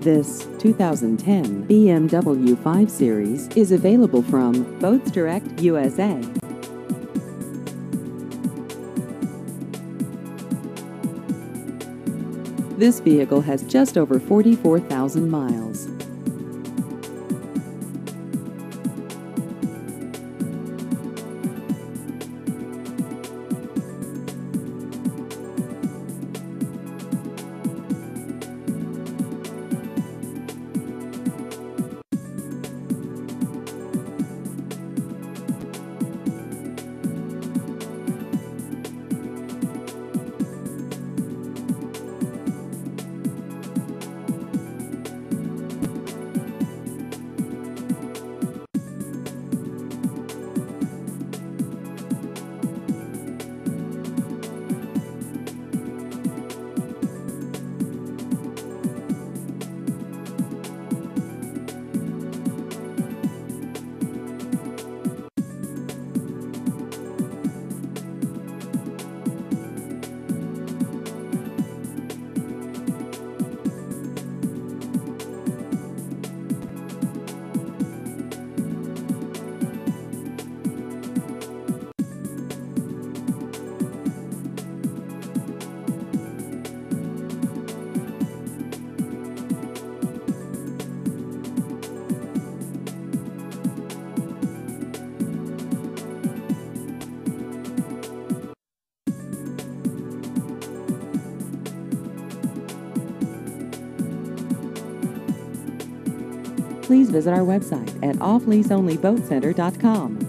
This 2010 BMW 5 Series is available from Boats Direct USA. This vehicle has just over 44,000 miles. Please visit our website at offleaseonlyboatcenter.com.